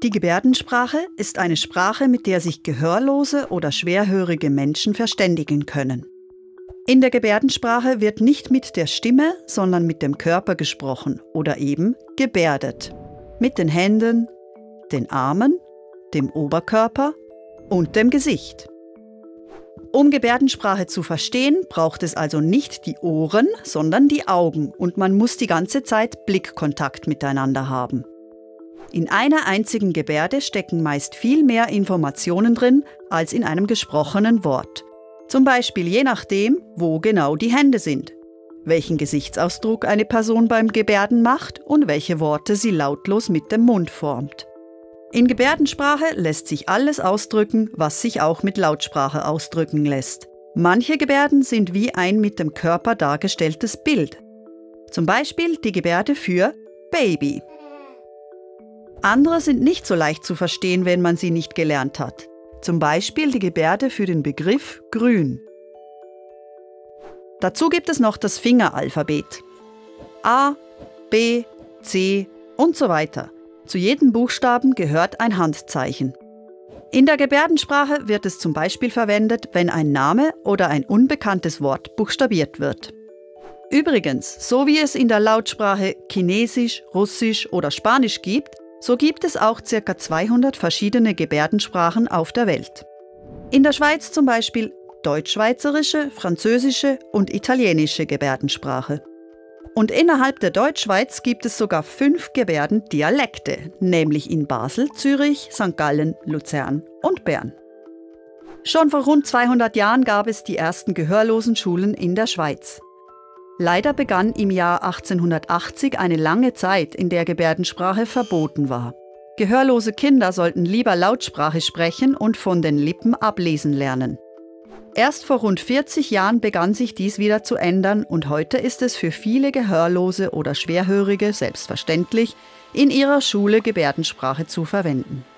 Die Gebärdensprache ist eine Sprache, mit der sich gehörlose oder schwerhörige Menschen verständigen können. In der Gebärdensprache wird nicht mit der Stimme, sondern mit dem Körper gesprochen oder eben gebärdet. Mit den Händen, den Armen, dem Oberkörper und dem Gesicht. Um Gebärdensprache zu verstehen, braucht es also nicht die Ohren, sondern die Augen und man muss die ganze Zeit Blickkontakt miteinander haben. In einer einzigen Gebärde stecken meist viel mehr Informationen drin als in einem gesprochenen Wort. Zum Beispiel je nachdem, wo genau die Hände sind, welchen Gesichtsausdruck eine Person beim Gebärden macht und welche Worte sie lautlos mit dem Mund formt. In Gebärdensprache lässt sich alles ausdrücken, was sich auch mit Lautsprache ausdrücken lässt. Manche Gebärden sind wie ein mit dem Körper dargestelltes Bild. Zum Beispiel die Gebärde für Baby. Andere sind nicht so leicht zu verstehen, wenn man sie nicht gelernt hat. Zum Beispiel die Gebärde für den Begriff grün. Dazu gibt es noch das Fingeralphabet. A, B, C und so weiter. Zu jedem Buchstaben gehört ein Handzeichen. In der Gebärdensprache wird es zum Beispiel verwendet, wenn ein Name oder ein unbekanntes Wort buchstabiert wird. Übrigens, so wie es in der Lautsprache Chinesisch, Russisch oder Spanisch gibt, so gibt es auch ca. 200 verschiedene Gebärdensprachen auf der Welt. In der Schweiz zum Beispiel deutschschweizerische, französische und italienische Gebärdensprache. Und innerhalb der Deutschschweiz gibt es sogar 5 Gebärdendialekte, nämlich in Basel, Zürich, St. Gallen, Luzern und Bern. Schon vor rund 200 Jahren gab es die ersten Gehörlosenschulen in der Schweiz. Leider begann im Jahr 1880 eine lange Zeit, in der Gebärdensprache verboten war. Gehörlose Kinder sollten lieber Lautsprache sprechen und von den Lippen ablesen lernen. Erst vor rund 40 Jahren begann sich dies wieder zu ändern und heute ist es für viele Gehörlose oder Schwerhörige selbstverständlich, in ihrer Schule Gebärdensprache zu verwenden.